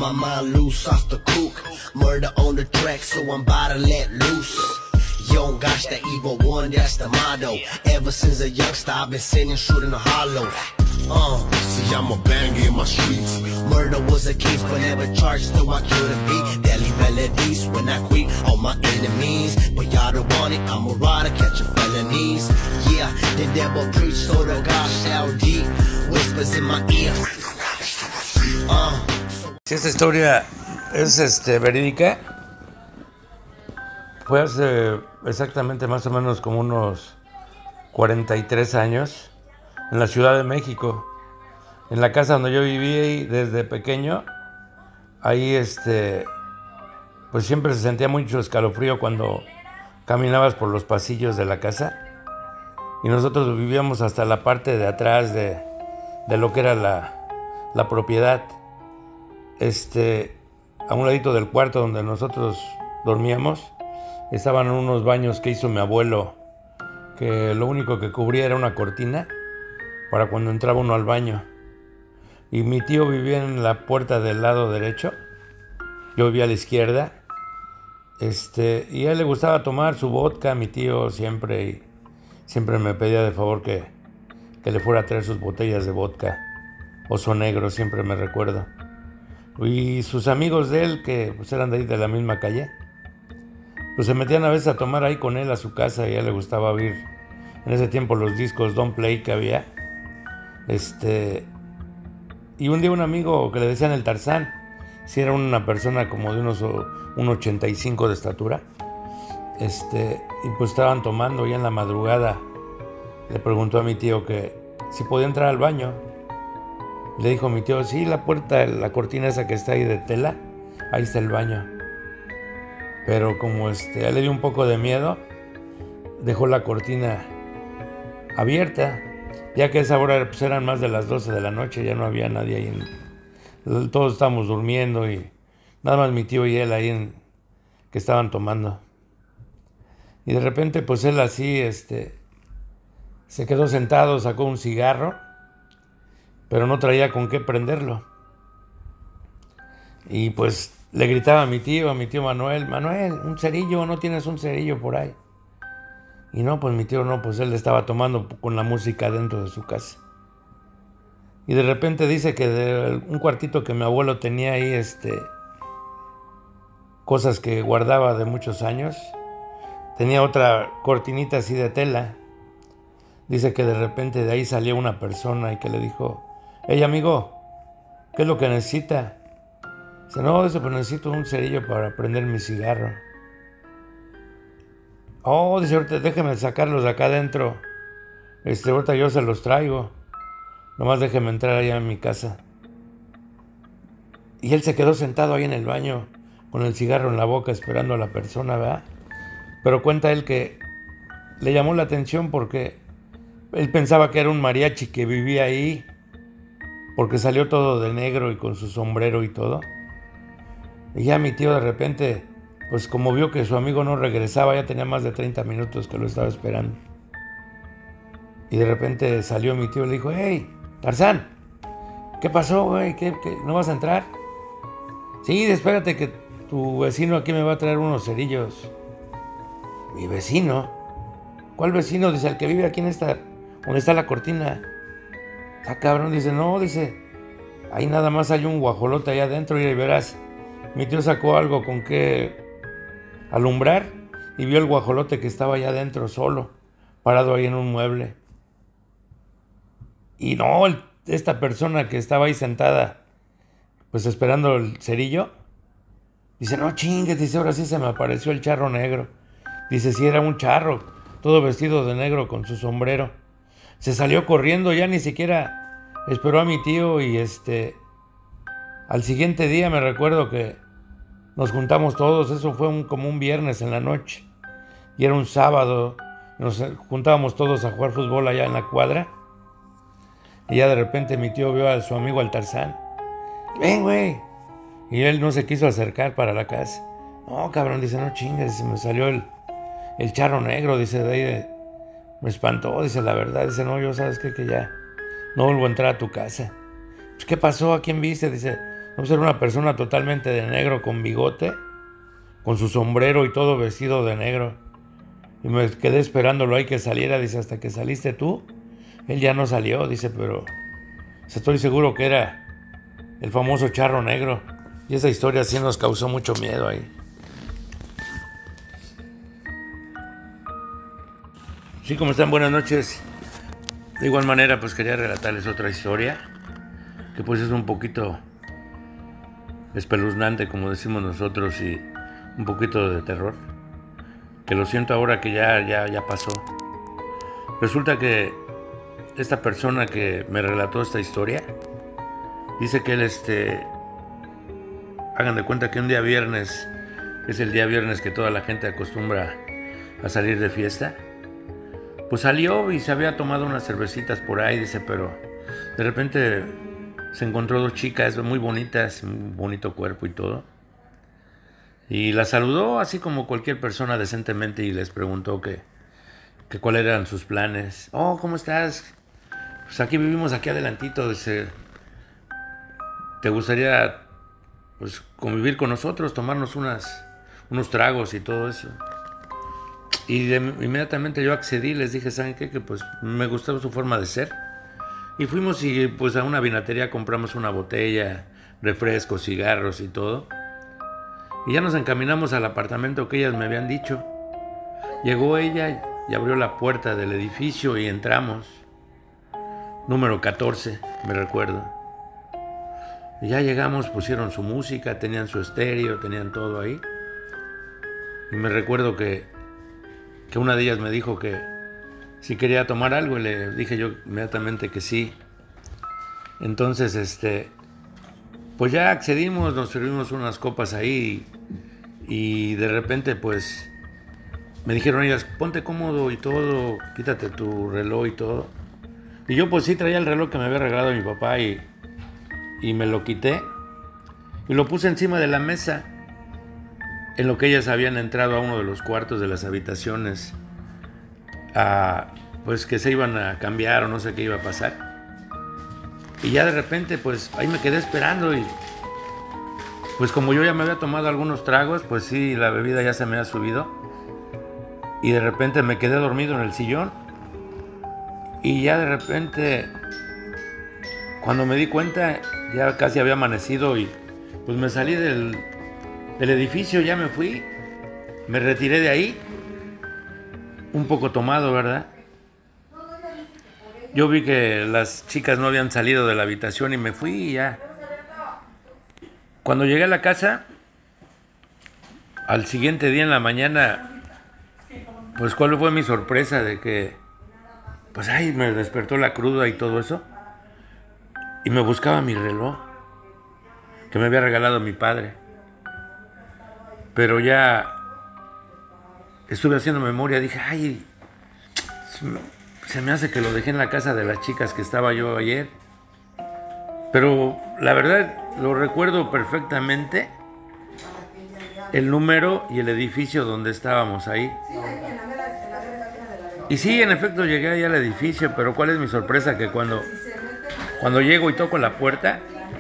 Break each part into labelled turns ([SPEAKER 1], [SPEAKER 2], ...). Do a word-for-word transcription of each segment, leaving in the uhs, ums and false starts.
[SPEAKER 1] my mind loose off the cook. Murder on the track, so I'm about to let loose. Yo, gosh, the evil one, that's the motto. Ever since a youngster, I've been sitting shooting the hollows. Uh, see, I'm a banger in my streets. Murder was a case, but never charged, though I killed a beat. Deadly melodies when I quit all my enemies. But y'all don't want it, I'm a rider, catching felonies. Yeah, the devil preached, so the God shall deep. Whispers in my ear. Uh.
[SPEAKER 2] Si esta historia es este, verídica, fue hace exactamente más o menos como unos cuarenta y tres años, en la Ciudad de México, en la casa donde yo viví desde pequeño. Ahí este, pues siempre se sentía mucho escalofrío cuando caminabas por los pasillos de la casa, y nosotros vivíamos hasta la parte de atrás de, de lo que era la, la propiedad, este, a un ladito del cuarto donde nosotros dormíamos. Estaban unos baños que hizo mi abuelo, que lo único que cubría era una cortina para cuando entraba uno al baño. Y mi tío vivía en la puerta del lado derecho, yo vivía a la izquierda. Este, y a él le gustaba tomar su vodka, mi tío siempre, y siempre me pedía de favor que, que le fuera a traer sus botellas de vodka. Oso Negro, siempre me recuerdo. Y sus amigos de él, que pues eran de ahí de la misma calle, pues se metían a veces a tomar ahí con él a su casa, y a él le gustaba oír en ese tiempo los discos Don't Play que había. Este, y un día un amigo que le decían el Tarzán, si era una persona como de unos un ochenta y cinco de estatura, este, y pues estaban tomando, y en la madrugada le preguntó a mi tío que si podía entrar al baño. Le dijo mi tío, sí, la puerta, la cortina esa que está ahí de tela, ahí está el baño. Pero como este, a él le dio un poco de miedo, dejó la cortina abierta, ya que a esa hora pues, eran más de las doce de la noche, ya no había nadie ahí. En, todos estábamos durmiendo, y nada más mi tío y él ahí en, que estaban tomando. Y de repente pues él así este, se quedó sentado, sacó un cigarro, pero no traía con qué prenderlo. Y pues le gritaba a mi tío, a mi tío Manuel, Manuel, un cerillo, ¿no tienes un cerillo por ahí? Y no, pues mi tío no, pues él estaba tomando con la música dentro de su casa. Y de repente dice que de un cuartito que mi abuelo tenía ahí, este, cosas que guardaba de muchos años, tenía otra cortinita así de tela. Dice que de repente de ahí salió una persona y que le dijo, hey amigo, ¿qué es lo que necesita? Dice, no, dice, pues necesito un cerillo para prender mi cigarro. Oh, dice, ahorita déjeme sacarlos de acá adentro. Este, ahorita yo se los traigo. Nomás déjeme entrar allá en mi casa. Y él se quedó sentado ahí en el baño con el cigarro en la boca esperando a la persona, ¿verdad? Pero cuenta él que le llamó la atención porque él pensaba que era un mariachi que vivía ahí, porque salió todo de negro y con su sombrero y todo. Y ya mi tío de repente, pues como vio que su amigo no regresaba, ya tenía más de treinta minutos que lo estaba esperando. Y de repente salió mi tío y le dijo, hey, Tarzán, ¿qué pasó, güey? ¿Qué, qué, ¿No vas a entrar? Sí, espérate que tu vecino aquí me va a traer unos cerillos. ¿Mi vecino? ¿Cuál vecino? Dice, el que vive aquí en esta, donde está la cortina. Ah, cabrón, dice, no, dice, ahí nada más hay un guajolote allá adentro y verás. Mi tío sacó algo con que alumbrar y vio el guajolote que estaba allá adentro solo, parado ahí en un mueble. Y no, el, esta persona que estaba ahí sentada, pues esperando el cerillo, dice, no chingues, dice, ahora sí se me apareció el charro negro. Dice, sí, era un charro, todo vestido de negro con su sombrero. Se salió corriendo, ya ni siquiera esperó a mi tío, y este, al siguiente día me recuerdo que nos juntamos todos, eso fue un, como un viernes en la noche, y era un sábado, nos juntábamos todos a jugar fútbol allá en la cuadra, y ya de repente mi tío vio a su amigo al Tarzán, ven güey, y él no se quiso acercar para la casa. No cabrón, dice, no chingas, se me salió el, el charro negro, dice, de ahí de, me espantó, dice, la verdad, dice, no, yo sabes qué, que ya no vuelvo a entrar a tu casa. Pues, ¿qué pasó? ¿A quién viste? Dice, No, era una persona totalmente de negro, con bigote, con su sombrero y todo vestido de negro. Y me quedé esperándolo ahí que saliera. Dice, hasta que saliste tú. Él ya no salió, dice, pero estoy seguro que era el famoso charro negro. Y esa historia sí nos causó mucho miedo ahí. Sí, ¿cómo están? Buenas noches. De igual manera, pues quería relatarles otra historia, que pues es un poquito espeluznante, como decimos nosotros, y un poquito de terror, que lo siento ahora que ya, ya, ya pasó. Resulta que esta persona que me relató esta historia dice que él, este, hagan de cuenta que un día viernes, es el día viernes que toda la gente acostumbra a salir de fiesta, pues salió y se había tomado unas cervecitas por ahí, dice, pero de repente se encontró dos chicas muy bonitas, un bonito cuerpo y todo, y las saludó así como cualquier persona decentemente y les preguntó que, que cuáles eran sus planes. Oh, ¿cómo estás? Pues aquí vivimos aquí adelantito, dice, ¿te gustaría pues convivir con nosotros, tomarnos unas, unos tragos y todo eso? Y de, inmediatamente yo accedí, les dije, ¿saben qué? Que pues me gustaba su forma de ser. Y fuimos y pues a una vinatería compramos una botella, refrescos, cigarros y todo. Y ya nos encaminamos al apartamento que ellas me habían dicho. Llegó ella y abrió la puerta del edificio y entramos. Número catorce, me recuerdo. Y ya llegamos, pusieron su música, tenían su estéreo, tenían todo ahí. Y me recuerdo que que una de ellas me dijo que si quería tomar algo, y le dije yo inmediatamente que sí. Entonces, este, pues ya accedimos, nos servimos unas copas ahí y, y de repente, pues, me dijeron ellas, ponte cómodo y todo, quítate tu reloj y todo. Y yo pues sí traía el reloj que me había regalado mi papá y, y me lo quité y lo puse encima de la mesa, en lo que ellas habían entrado a uno de los cuartos de las habitaciones, a, pues que se iban a cambiar o no sé qué iba a pasar. Y ya de repente pues ahí me quedé esperando y pues como yo ya me había tomado algunos tragos, pues sí, la bebida ya se me había subido y de repente me quedé dormido en el sillón y ya de repente cuando me di cuenta ya casi había amanecido y pues me salí del Del edificio, ya me fui, me retiré de ahí, un poco tomado, ¿verdad? Yo vi que las chicas no habían salido de la habitación y me fui y ya. Cuando llegué a la casa, al siguiente día en la mañana, pues cuál fue mi sorpresa de que, pues ay, me despertó la cruda y todo eso, y me buscaba mi reloj, que me había regalado mi padre. Pero ya estuve haciendo memoria, dije, ay, se me hace que lo dejé en la casa de las chicas que estaba yo ayer. Pero la verdad lo recuerdo perfectamente, el número y el edificio donde estábamos ahí. Y sí, en efecto llegué ahí al edificio, pero cuál es mi sorpresa, que cuando, cuando llego y toco la puerta,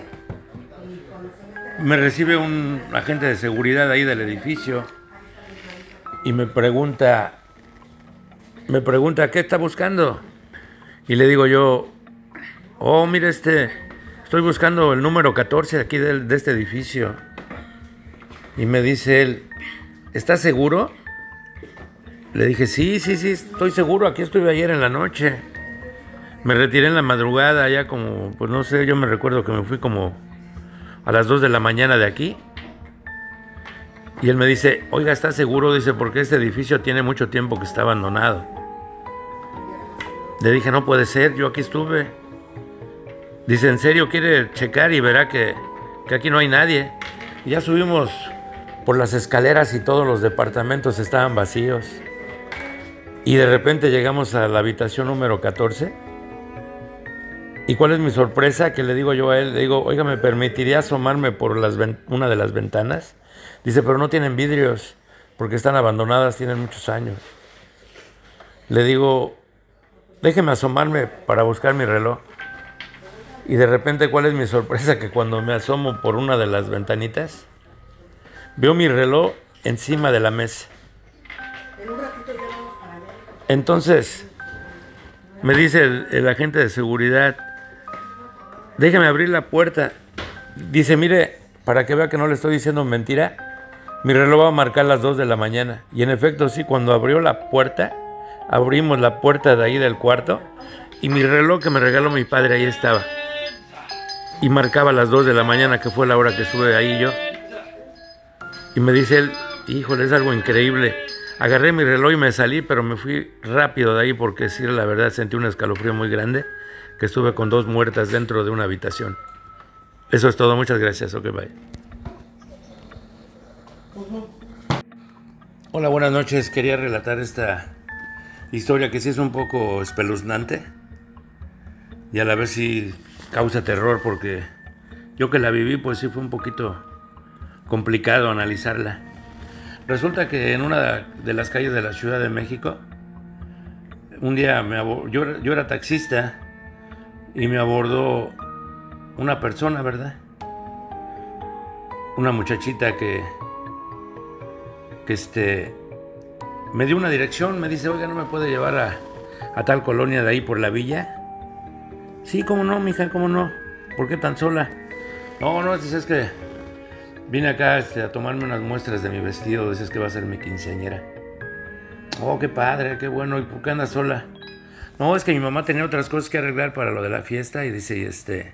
[SPEAKER 2] me recibe un agente de seguridad ahí del edificio y me pregunta, me pregunta, ¿qué está buscando? Y le digo yo, oh, mire, este, estoy buscando el número catorce aquí de, de este edificio. Y me dice él, ¿estás seguro? Le dije, sí, sí, sí, estoy seguro, aquí estuve ayer en la noche. Me retiré en la madrugada, ya como, pues no sé, yo me recuerdo que me fui como a las dos de la mañana de aquí. Y él me dice, oiga, ¿está seguro? Dice, porque este edificio tiene mucho tiempo que está abandonado. Le dije, no puede ser, yo aquí estuve. Dice, ¿en serio quiere checar y verá que, que aquí no hay nadie? Y ya subimos por las escaleras y todos los departamentos estaban vacíos. Y de repente llegamos a la habitación número catorce. ¿Y cuál es mi sorpresa? Que le digo yo a él, le digo, oiga, ¿me permitiría asomarme por las una de las ventanas? Dice, pero no tienen vidrios, porque están abandonadas, tienen muchos años. Le digo, déjeme asomarme para buscar mi reloj. Y de repente, ¿cuál es mi sorpresa? Que cuando me asomo por una de las ventanitas, veo mi reloj encima de la mesa. Entonces, me dice el, el agente de seguridad, déjame abrir la puerta. Dice, mire, para que vea que no le estoy diciendo mentira, mi reloj va a marcar las dos de la mañana. Y en efecto, sí, cuando abrió la puerta, abrimos la puerta de ahí del cuarto, y mi reloj que me regaló mi padre ahí estaba. Y marcaba las dos de la mañana, que fue la hora que estuve ahí yo. Y me dice él, híjole, es algo increíble. Agarré mi reloj y me salí, pero me fui rápido de ahí porque sí, la verdad, sentí un escalofrío muy grande, que estuve con dos muertas dentro de una habitación. Eso es todo, muchas gracias, ok, bye. Hola, buenas noches, quería relatar esta historia que sí es un poco espeluznante y a la vez sí causa terror porque yo que la viví pues sí fue un poquito complicado analizarla. Resulta que en una de las calles de la Ciudad de México, un día me abor- yo, yo era taxista y me abordó una persona, ¿verdad? Una muchachita que, que este, me dio una dirección, me dice, oiga, ¿no me puede llevar a, a tal colonia de ahí por la villa? Sí, cómo no, mija, cómo no. ¿Por qué tan sola? No, no, dices, es que vine acá este, a tomarme unas muestras de mi vestido, dices que va a ser mi quinceañera. Oh, qué padre, qué bueno, ¿y por qué andas sola? No, es que mi mamá tenía otras cosas que arreglar para lo de la fiesta y dice, y este...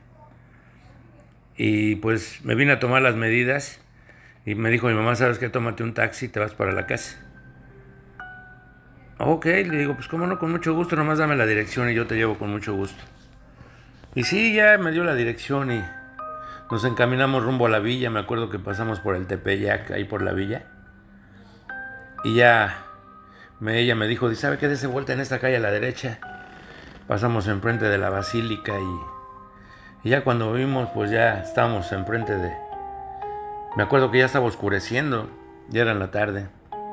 [SPEAKER 2] Y pues me vine a tomar las medidas y me dijo mi mamá, ¿sabes qué? Tómate un taxi y te vas para la casa. Ok, le digo, pues cómo no, con mucho gusto, nomás dame la dirección y yo te llevo con mucho gusto. Y sí, ya me dio la dirección y nos encaminamos rumbo a la villa. Me acuerdo que pasamos por el Tepeyac, ahí por la villa. Y ya me, ella me dijo, ¿sabe qué? Dese vuelta en esta calle a la derecha. Pasamos enfrente de la basílica y, y ya cuando vimos, pues ya estábamos enfrente de... Me acuerdo que ya estaba oscureciendo, ya era en la tarde.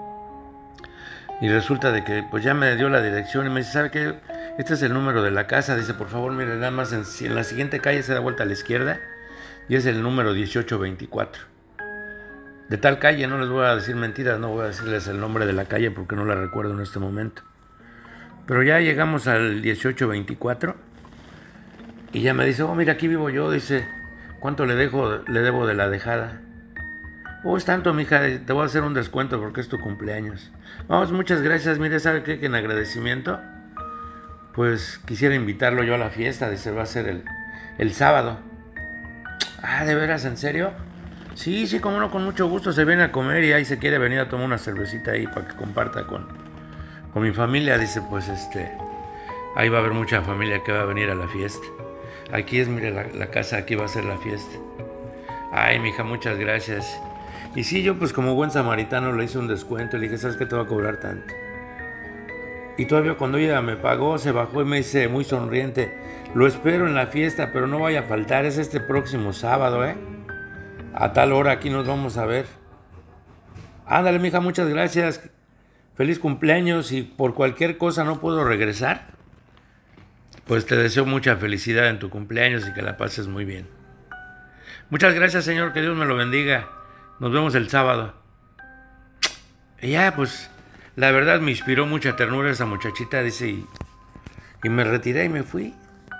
[SPEAKER 2] Y resulta de que pues ya me dio la dirección y me dice, ¿sabe qué? Este es el número de la casa. Dice, por favor, mire, nada más en, en la siguiente calle se da vuelta a la izquierda y es el número dieciocho veinticuatro. De tal calle, no les voy a decir mentiras, no voy a decirles el nombre de la calle porque no la recuerdo en este momento. Pero ya llegamos al dieciocho veinticuatro y ya me dice, oh, mira, aquí vivo yo. Dice, ¿cuánto le dejo, le debo de la dejada? Oh, es tanto, mija, te voy a hacer un descuento porque es tu cumpleaños. Vamos, muchas gracias. Mire, ¿sabe qué? Que en agradecimiento, pues quisiera invitarlo yo a la fiesta. Dice, va a ser el, el sábado. Ah, ¿de veras? ¿En serio? Sí, sí, como no, con mucho gusto. Se viene a comer y ahí se quiere venir a tomar una cervecita ahí para que comparta con, con mi familia. Dice, pues este, ahí va a haber mucha familia que va a venir a la fiesta. Aquí es, mire, la, la casa, aquí va a ser la fiesta. Ay, mija, muchas gracias. Y sí, yo pues como buen samaritano le hice un descuento. Le dije, ¿sabes qué? Te va a cobrar tanto. Y todavía cuando ella me pagó, se bajó y me dice muy sonriente, lo espero en la fiesta, pero no vaya a faltar, es este próximo sábado, ¿eh? A tal hora aquí nos vamos a ver. Ándale, mija, muchas gracias. Feliz cumpleaños y por cualquier cosa no puedo regresar. Pues te deseo mucha felicidad en tu cumpleaños y que la pases muy bien. Muchas gracias, Señor, que Dios me lo bendiga. Nos vemos el sábado. Y ya, pues, la verdad me inspiró mucha ternura esa muchachita, dice, y, y me retiré y me fui.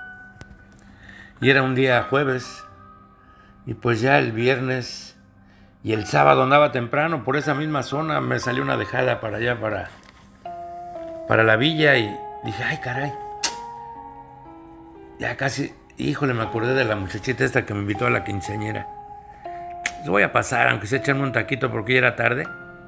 [SPEAKER 2] Y era un día jueves, y pues ya el viernes y el sábado andaba temprano por esa misma zona, me salió una dejada para allá, para, para la villa, y dije, ay, caray, ya casi, híjole, me acordé de la muchachita esta que me invitó a la quinceañera. Les voy a pasar, aunque se echarme un taquito porque ya era tarde.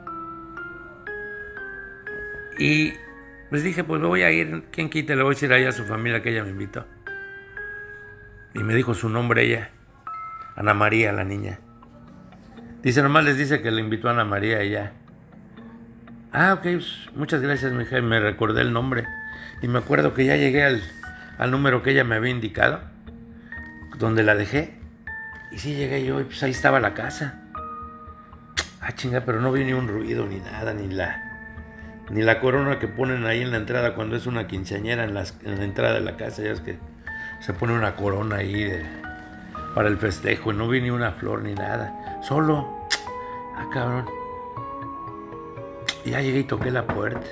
[SPEAKER 2] Y pues dije, pues me voy a ir, ¿quién quite? Le voy a decir allá a su familia que ella me invitó. Y me dijo su nombre ella, Ana María, la niña. Dice, nomás les dice que le invitó a Ana María y ya. Ah, ok, pues, muchas gracias, mija. Y me recordé el nombre. Y me acuerdo que ya llegué al, al número que ella me había indicado, donde la dejé. Y sí llegué yo y pues ahí estaba la casa. Ah, chinga, pero no vi ni un ruido, ni nada, ni la... Ni la corona que ponen ahí en la entrada cuando es una quinceañera en, las, en la entrada de la casa. Ya es que se pone una corona ahí de, para el festejo, y no vi ni una flor ni nada, solo, ah cabrón, y ya llegué y toqué la puerta,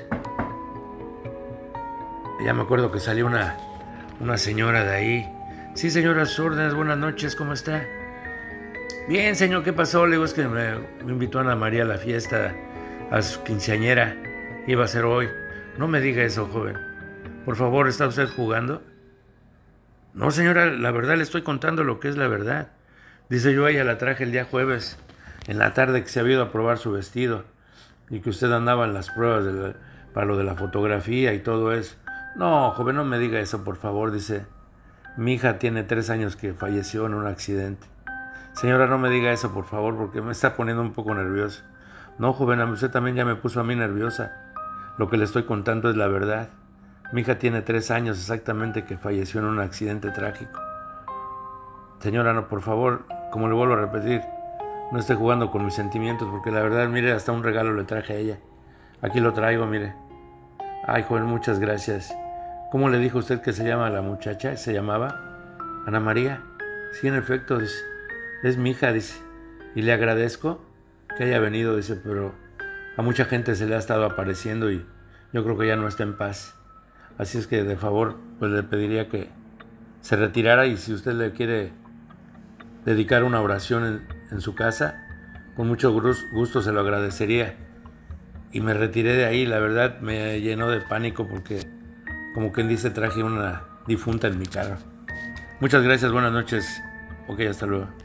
[SPEAKER 2] y ya me acuerdo que salió una, una señora de ahí. Sí, señora, sus órdenes, buenas noches, ¿cómo está? Bien, señor, ¿qué pasó? Le digo, es que me, me invitó Ana María a la fiesta, a su quinceañera, iba a ser hoy. No me diga eso, joven. Por favor, ¿está usted jugando? No, señora, la verdad le estoy contando lo que es la verdad. Dice, yo a ella la traje el día jueves, en la tarde, que se había ido a probar su vestido, y que usted andaba en las pruebas de la, para lo de la fotografía y todo eso. No, joven, no me diga eso, por favor, dice. Mi hija tiene tres años que falleció en un accidente. Señora, no me diga eso, por favor, porque me está poniendo un poco nervioso. No, joven, usted también ya me puso a mí nerviosa. Lo que le estoy contando es la verdad. Mi hija tiene tres años exactamente que falleció en un accidente trágico. Señora, no, por favor, como le vuelvo a repetir, no esté jugando con mis sentimientos, porque la verdad, mire, hasta un regalo le traje a ella. Aquí lo traigo, mire. Ay, joven, muchas gracias. ¿Cómo le dijo usted que se llama la muchacha? ¿Se llamaba Ana María? Sí, en efecto, dice. Es mi hija, dice. Y le agradezco que haya venido, dice, pero a mucha gente se le ha estado apareciendo y yo creo que ya no está en paz. Así es que, de favor, pues le pediría que se retirara, y si usted le quiere dedicar una oración en, en su casa, con mucho gusto se lo agradecería. Y me retiré de ahí, la verdad me llenó de pánico porque, como quien dice, traje una difunta en mi carro. Muchas gracias, buenas noches. Ok, hasta luego.